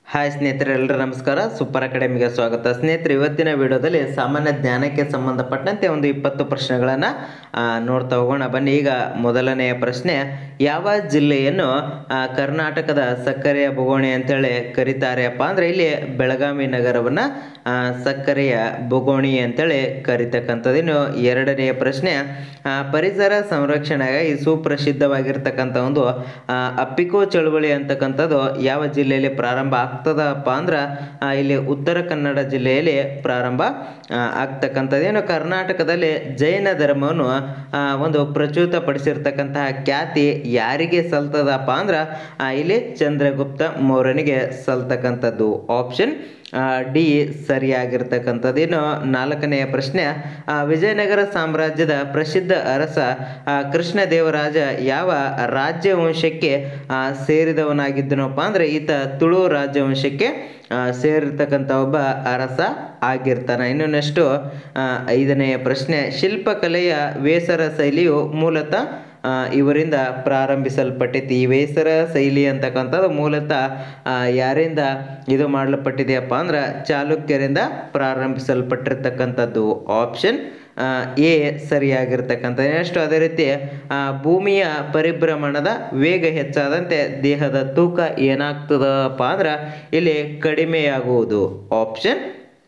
Hi ಸ್ನೇಹಿತರೆ, ಎಲ್ಲರೂ ನಮಸ್ಕಾರ. ಸೂಪರ್ ಅಕಾಡೆಮಿಗೆ ಸ್ವಾಗತ. ಸ್ನೇಹಿತರೆ, ಇವತ್ತಿನ ವಿಡಿಯೋದಲ್ಲಿ ಸಾಮಾನ್ಯ ಜ್ಞಾನಕ್ಕೆ ಸಂಬಂಧಪಟ್ಟಂತೆ ಒಂದು 20 ಪ್ರಶ್ನೆಗಳನ್ನು ನೋಡ್ತಾ ಹೋಗೋಣ. ಬನ್ನಿ. ಈಗ ಮೊದಲನೆಯ ಪ್ರಶ್ನೆ, ಯಾವ ಜಿಲ್ಲೆಯನ್ನು ಕರ್ನಾಟಕದ ಸಕ್ಕರೆಯ ಬೋಗುಣಿ ಅಂತೇಳಿ ಕರೀತಾರೆಪ್ಪ ಅಂದರೆ ಇಲ್ಲಿ ಬೆಳಗಾವಿ ನಗರವನ್ನು ಸಕ್ಕರೆಯ ಬೋಗುಣಿ ಅಂತೇಳಿ ಕರಿತಕ್ಕಂಥದ್ದು. ಇನ್ನು ಎರಡನೆಯ ಪ್ರಶ್ನೆ, ಪರಿಸರ ಸಂರಕ್ಷಣೆಗಾಗಿ ಸುಪ್ರಸಿದ್ಧವಾಗಿರ್ತಕ್ಕಂಥ ಒಂದು ಅಪ್ಪಿಕೋ ಚಳುವಳಿ ಅಂತಕ್ಕಂಥದ್ದು ಯಾವ ಜಿಲ್ಲೆಯಲ್ಲಿ ಪ್ರಾರಂಭ ಆಗ್ತದಪ್ಪ ಅಂದ್ರೆ ಇಲ್ಲಿ ಉತ್ತರ ಕನ್ನಡ ಜಿಲ್ಲೆಯಲ್ಲಿ ಪ್ರಾರಂಭ ಆಗ್ತಕ್ಕಂಥದ್ದು. ಏನು ಕರ್ನಾಟಕದಲ್ಲಿ ಜೈನ ಧರ್ಮವನ್ನು ಒಂದು ಪ್ರಚುತಪಡಿಸಿರ್ತಕ್ಕಂತಹ ಖ್ಯಾತಿ ಯಾರಿಗೆ ಸಲ್ತದಪ್ಪ ಅಂದ್ರೆ ಇಲ್ಲಿ ಚಂದ್ರಗುಪ್ತ ಮೌರ್ಯನಿಗೆ ಸಲ್ತಕ್ಕಂಥದ್ದು. ಆಪ್ಷನ್ ಡಿ ಸರಿಯಾಗಿರ್ತಕ್ಕಂಥದ್ದು. ಇನ್ನು ನಾಲ್ಕನೆಯ ಪ್ರಶ್ನೆ, ವಿಜಯನಗರ ಸಾಮ್ರಾಜ್ಯದ ಪ್ರಸಿದ್ಧ ಅರಸ ಕೃಷ್ಣದೇವರಾಜ ಯಾವ ರಾಜ್ಯವಂಶಕ್ಕೆ ಸೇರಿದವನಾಗಿದ್ದನಪ್ಪ ಅಂದರೆ ಈತ ತುಳು ರಾಜ್ಯವಂಶಕ್ಕೆ ಸೇರಿರ್ತಕ್ಕಂಥ ಒಬ್ಬ ಅರಸ ಆಗಿರ್ತಾನೆ. ಇನ್ನು ನೆಕ್ಸ್ಟು ಐದನೆಯ ಪ್ರಶ್ನೆ, ಶಿಲ್ಪಕಲೆಯ ವೇಸರ ಶೈಲಿಯು ಮೂಲತಃ ಇವರಿಂದ ಪ್ರಾರಂಭಿಸಲ್ಪಟ್ಟಿತ್ತು. ಈ ವೇಸರ ಶೈಲಿ ಅಂತಕ್ಕಂಥದ್ದು ಮೂಲತಃ ಯಾರಿಂದ ಇದು ಮಾಡಲ್ಪಟ್ಟಿದೆಯಪ್ಪ ಅಂದ್ರೆ ಚಾಲುಕ್ಯರಿಂದ ಪ್ರಾರಂಭಿಸಲ್ಪಟ್ಟಿರ್ತಕ್ಕಂಥದ್ದು. ಆಪ್ಷನ್ ಎ ಸರಿಯಾಗಿರ್ತಕ್ಕಂಥದ್ದು. ನೆಕ್ಸ್ಟ್ ಅದೇ ರೀತಿ ಭೂಮಿಯ ಪರಿಭ್ರಮಣದ ವೇಗ ಹೆಚ್ಚಾದಂತೆ ದೇಹದ ತೂಕ ಏನಾಗ್ತದಪ್ಪ ಅಂದ್ರೆ ಇಲ್ಲಿ ಕಡಿಮೆಯಾಗುವುದು. Option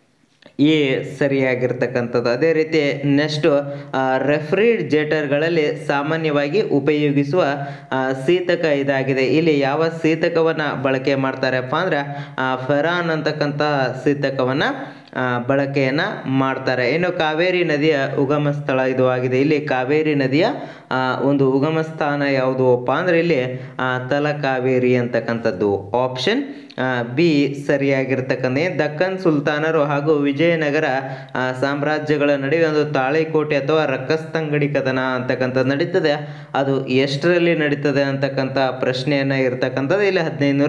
A ಸರಿಯಾಗಿರ್ತಕ್ಕಂಥದ್ದು. ಅದೇ ರೀತಿ ನೆಕ್ಸ್ಟು ರೆಫ್ರಿಜರೇಟರ್ಗಳಲ್ಲಿ ಸಾಮಾನ್ಯವಾಗಿ ಉಪಯೋಗಿಸುವ ಶೀತಕ ಇದಾಗಿದೆ. ಇಲ್ಲಿ ಯಾವ ಶೀತಕವನ್ನು ಬಳಕೆ ಮಾಡ್ತಾರಪ್ಪ ಅಂದ್ರೆ ಫೆರಾನ್ ಅಂತಕ್ಕಂಥ ಶೀತಕವನ್ನು ಬಳಕೆಯನ್ನು ಮಾಡ್ತಾರೆ. ಇನ್ನು ಕಾವೇರಿ ನದಿಯ ಉಗಮ ಸ್ಥಳ ಇದು ಆಗಿದೆ. ಇಲ್ಲಿ ಕಾವೇರಿ ನದಿಯ ಒಂದು ಉಗಮ ಸ್ಥಾನ ಯಾವುದಪ್ಪ ಅಂದ್ರೆ ಇಲ್ಲಿ ತಲಕಾವೇರಿ ಅಂತಕ್ಕಂಥದ್ದು. ಆಪ್ಷನ್ ಬಿ ಸರಿಯಾಗಿರ್ತಕ್ಕಂಥ. ದಕ್ಕನ್ ಸುಲ್ತಾನರು ಹಾಗೂ ವಿಜಯನಗರ ಸಾಮ್ರಾಜ್ಯಗಳ ನಡುವೆ ಒಂದು ತಾಳಿಕೋಟೆ ಅಥವಾ ರಕ್ಕಸ್ತಂಗಡಿ ಕದನ ಅಂತಕ್ಕಂಥದ್ದು ನಡೀತದೆ. ಅದು ಎಷ್ಟರಲ್ಲಿ ನಡೀತದೆ ಅಂತಕ್ಕಂಥ ಪ್ರಶ್ನೆಯನ್ನು ಇರ್ತಕ್ಕಂಥದ್ದು. ಇಲ್ಲಿ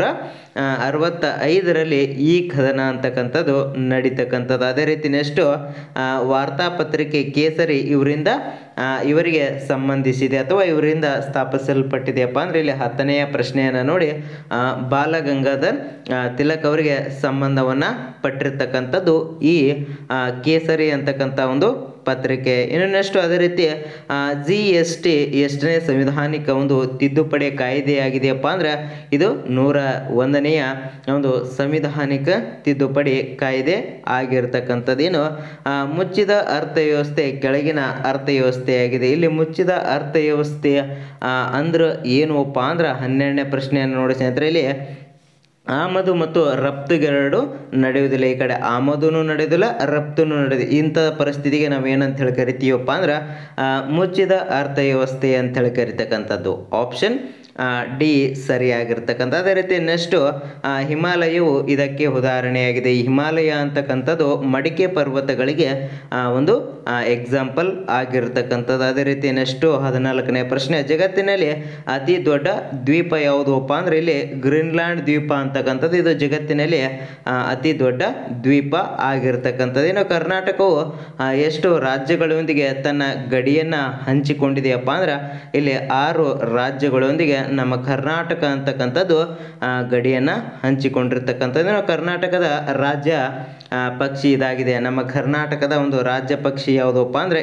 1565ರಲ್ಲಿ ಈ ಕದನ ಅಂತಕ್ಕಂಥದ್ದು ನಡೀತಕ್ಕಂಥದ್ದು. ಅದೇ ರೀತಿ ನೆಕ್ಸ್ಟು ವಾರ್ತಾಪತ್ರಿಕೆ ಕೇಸರಿ ಇವರಿಗೆ ಸಂಬಂಧಿಸಿದೆ ಅಥವಾ ಇವರಿಂದ ಸ್ಥಾಪಿಸಲ್ಪಟ್ಟಿದೆಯಪ್ಪ ಅಂದರೆ ಇಲ್ಲಿ 10ನೆಯ ಪ್ರಶ್ನೆಯನ್ನು ನೋಡಿ, ಬಾಲಗಂಗಾಧರ್ ತಿಲಕ್ ಅವರಿಗೆ ಸಂಬಂಧವನ್ನು ಪಟ್ಟಿರ್ತಕ್ಕಂಥದ್ದು ಈ ಕೇಸರಿ ಅಂತಕ್ಕಂಥ ಒಂದು ಪತ್ರಿಕೆ. ಇನ್ನು ನೆಕ್ಸ್ಟ್ ಅದೇ ರೀತಿ GST ಎಷ್ಟನೇ ಸಂವಿಧಾನಿಕ ಒಂದು ತಿದ್ದುಪಡಿ ಕಾಯ್ದೆಯಾಗಿದೆಯಪ್ಪ ಅಂದ್ರೆ ಇದು 101ನೆಯ ಒಂದು ಸಂವಿಧಾನಿಕ ತಿದ್ದುಪಡಿ ಕಾಯ್ದೆ ಆಗಿರ್ತಕ್ಕಂಥದ್ದು. ಏನು ಮುಚ್ಚಿದ ಅರ್ಥವ್ಯವಸ್ಥೆ ಕೆಳಗಿನ ಅರ್ಥವ್ಯವಸ್ಥೆಯಾಗಿದೆ. ಇಲ್ಲಿ ಮುಚ್ಚಿದ ಅರ್ಥವ್ಯವಸ್ಥೆ ಅಂದ್ರೆ ಏನಪ್ಪ ಅಂದ್ರೆ 12ನೇ ಪ್ರಶ್ನೆಯನ್ನು ನೋಡಿ ಸ್ನೇಹಿತರೆ. ಇಲ್ಲಿ ಆಮದು ಮತ್ತು ರಫ್ತುಗೆರಡು ನಡೆಯುವುದಿಲ್ಲ. ಈ ಕಡೆ ಆಮದುನು ನಡೆಯೋದಿಲ್ಲ, ರಫ್ತುನು ನಡೆಯೋದು. ಇಂಥ ಪರಿಸ್ಥಿತಿಗೆ ನಾವು ಏನಂತ ಹೇಳಿ ಕರಿತೀವಪ್ಪ ಅಂದ್ರೆ ಮುಚ್ಚಿದ ಅರ್ಥವ್ಯವಸ್ಥೆ ಅಂತ ಹೇಳಿ ಕರಿತಕ್ಕಂಥದ್ದು. ಆಪ್ಷನ್ ಡಿ ಸರಿಯಾಗಿರ್ತಕ್ಕಂಥ. ಅದೇ ರೀತಿ ನೆಕ್ಸ್ಟು ಹಿಮಾಲಯವು ಇದಕ್ಕೆ ಉದಾಹರಣೆಯಾಗಿದೆ. ಈ ಹಿಮಾಲಯ ಅಂತಕ್ಕಂಥದ್ದು ಮಡಿಕೆ ಪರ್ವತಗಳಿಗೆ ಒಂದು ಎಕ್ಸಾಂಪಲ್ ಆಗಿರ್ತಕ್ಕಂಥದ್ದು. ಅದೇ ರೀತಿ ನೆಕ್ಸ್ಟು 14ನೇ ಪ್ರಶ್ನೆ, ಜಗತ್ತಿನಲ್ಲಿ ಅತಿ ದೊಡ್ಡ ದ್ವೀಪ ಯಾವುದಪ್ಪ ಅಂದ್ರೆ ಇಲ್ಲಿ ಗ್ರೀನ್ಲ್ಯಾಂಡ್ ದ್ವೀಪ ಅಂತಕ್ಕಂಥದ್ದು ಇದು ಜಗತ್ತಿನಲ್ಲಿ ಅತಿ ದೊಡ್ಡ ದ್ವೀಪ ಆಗಿರ್ತಕ್ಕಂಥದ್ದು. ಇನ್ನು ಕರ್ನಾಟಕವು ಎಷ್ಟು ರಾಜ್ಯಗಳೊಂದಿಗೆ ತನ್ನ ಗಡಿಯನ್ನು ಹಂಚಿಕೊಂಡಿದೆಯಪ್ಪ ಅಂದ್ರೆ ಇಲ್ಲಿ 6 ರಾಜ್ಯಗಳೊಂದಿಗೆ ನಮ್ಮ ಕರ್ನಾಟಕ ಅಂತಕ್ಕಂಥದ್ದು ಗಡಿಯನ್ನು ಹಂಚಿಕೊಂಡಿರ್ತಕ್ಕಂಥದ್ದು. ಕರ್ನಾಟಕದ ರಾಜ್ಯ ಪಕ್ಷಿ ಇದಾಗಿದೆ. ನಮ್ಮ ಕರ್ನಾಟಕದ ಒಂದು ರಾಜ್ಯ ಪಕ್ಷಿ ಯಾವುದಪ್ಪ ಅಂದರೆ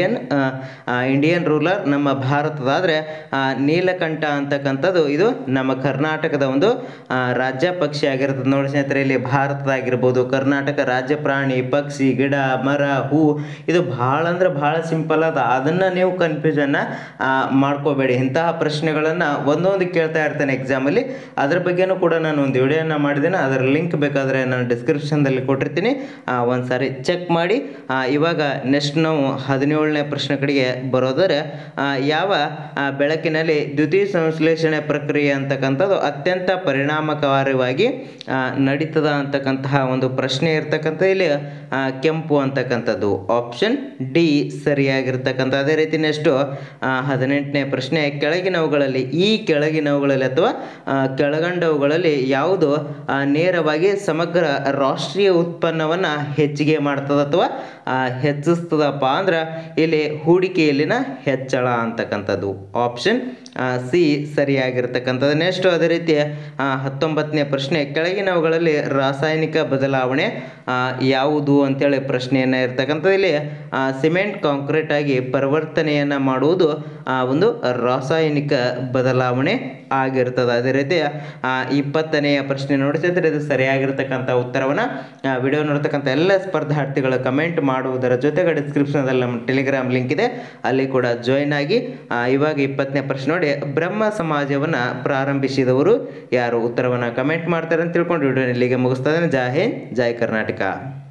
ಇಂಡಿಯನ್ ರೂಲರ್ ನಮ್ಮ ಭಾರತದಾದರೆ ನೀಲಕಂಠ ಅಂತಕ್ಕಂಥದ್ದು ಇದು ನಮ್ಮ ಕರ್ನಾಟಕದ ಒಂದು ರಾಜ್ಯ ಪಕ್ಷಿ ಆಗಿರ್ತದೆ. ನೋಡಿ ಸ್ನೇಹಿತರೆ, ಇಲ್ಲಿ ಭಾರತದಾಗಿರ್ಬೋದು ಕರ್ನಾಟಕ ರಾಜ್ಯ ಪ್ರಾಣಿ, ಪಕ್ಷಿ, ಗಿಡ, ಮರ, ಹೂ ಇದು ಭಾಳ ಅಂದ್ರೆ ಭಾಳ ಸಿಂಪಲ್ ಅದ. ಅದನ್ನು ನೀವು ಕನ್ಫ್ಯೂಷನ್ನ ಮಾಡ್ಕೋಬೇಡಿ. ಇಂತಹ ಪ್ರಶ್ನೆಗಳನ್ನು ಒಂದೊಂದು ಕೇಳ್ತಾ ಇರ್ತೇನೆ ಎಕ್ಸಾಮಲ್ಲಿ. ಅದ್ರ ಬಗ್ಗೆನೂ ಕೂಡ ನಾನು ಒಂದು ವಿಡಿಯೋನ ಮಾಡಿದ್ದೇನೆ. ಅದರ ಲಿಂಕ್ ಬೇಕಾದರೆ ನಾನು ಡಿಸ್ಕ್ರಿಪ್ಷನ್ದಲ್ಲಿ ಕೊಟ್ಟಿರ್ತೀನಿ, ಒಂದು ಸಾರಿ ಚೆಕ್ ಮಾಡಿ. ಇವಾಗ ನೆಕ್ಸ್ಟ್ ನಾವು 17ನೇ ಪ್ರಶ್ನೆ ಕಡೆಗೆ ಬರೋದರೆ, ಯಾವ ಬೆಳಕಿನಲ್ಲಿ ದ್ಯುತಿ ಸಂಶ್ಲೇಷಣೆ ಪ್ರಕ್ರಿಯೆ ಅಂತಕ್ಕಂಥದ್ದು ಅತ್ಯಂತ ಪರಿಣಾಮಕಾರಿಯಾಗಿ ನಡೀತದ ಅಂತಕ್ಕಂತಹ ಒಂದು ಪ್ರಶ್ನೆ ಇರ್ತಕ್ಕಂಥ. ಇಲ್ಲಿ ಕೆಂಪು ಅಂತಕ್ಕಂಥದ್ದು. ಆಪ್ಷನ್ ಡಿ ಸರಿಯಾಗಿರ್ತಕ್ಕಂಥ. ಅದೇ ರೀತಿ ನೆಕ್ಸ್ಟು 18ನೇ ಪ್ರಶ್ನೆ, ಕೆಳಗಿನವುಗಳಲ್ಲಿ ಅಥವಾ ಕೆಳಗಂಡವುಗಳಲ್ಲಿ ಯಾವುದು ನೇರವಾಗಿ ಸಮಗ್ರ ರಾಷ್ಟ್ರೀಯ ಉತ್ಪನ್ನವನ್ನು ಹೆಚ್ಚಿಗೆ ಮಾಡ್ತದ ಅಥವಾ ಹೆಚ್ಚಿಸ್ತದಪ್ಪ ಅಂದ್ರೆ ಇಲ್ಲಿ ಹೂಡಿಕೆಯಲ್ಲಿನ ಹೆಚ್ಚಳ ಅಂತಕ್ಕಂಥದ್ದು. Option C ಸರಿಯಾಗಿರ್ತಕ್ಕಂಥದ್ದು. ನೆಕ್ಸ್ಟ್ ಅದೇ ರೀತಿ 19ನೇ ಪ್ರಶ್ನೆ, ಕೆಳಗಿನವುಗಳಲ್ಲಿ ರಾಸಾಯನಿಕ ಬದಲಾವಣೆ ಯಾವುದು ಅಂತೇಳಿ ಪ್ರಶ್ನೆಯನ್ನು ಇರ್ತಕ್ಕಂಥದ್ದು. ಇಲ್ಲಿ ಸಿಮೆಂಟ್ ಕಾಂಕ್ರೀಟ್ ಆಗಿ ಪರಿವರ್ತನೆಯನ್ನು ಮಾಡುವುದು ಒಂದು ರಾಸಾಯನಿಕ ಬದಲಾವಣೆ ಆಗಿರ್ತದೆ. ಅದೇ ರೀತಿ 20ನೆಯ ಪ್ರಶ್ನೆ ನೋಡಿ ಸ್ನೇಹಿತರೆ, ಇದು ಸರಿಯಾಗಿರ್ತಕ್ಕಂಥ ಉತ್ತರವನ್ನು ವಿಡಿಯೋ ನೋಡ್ತಕ್ಕಂಥ ಎಲ್ಲ ಸ್ಪರ್ಧಾರ್ಥಿಗಳು ಕಮೆಂಟ್ ಮಾಡುವುದರ ಜೊತೆಗೆ ಡಿಸ್ಕ್ರಿಪ್ಷನ್ದಲ್ಲಿ ನಮ್ಮ ಟೆಲಿಗ್ರಾಮ್ ಲಿಂಕ್ ಇದೆ, ಅಲ್ಲಿ ಕೂಡ ಜಾಯಿನ್ ಆಗಿ. ಇವಾಗ 20ನೇ ಪ್ರಶ್ನೆ ನೋಡಿ, ಬ್ರಹ್ಮ ಸಮಾಜವನ್ನು ಪ್ರಾರಂಭಿಸಿದವರು ಯಾರು? ಉತ್ತರವನ್ನು ಕಮೆಂಟ್ ಮಾಡ್ತಾರೆ ಅಂತ ತಿಳ್ಕೊಂಡು ವಿಡಿಯೋ ಇಲ್ಲಿಗೆ ಮುಗಿಸ್ತಾ ಇದ್ದೇನೆ. ಜೈ ಹಿಂದ್, ಜೈ ಕರ್ನಾಟಕ.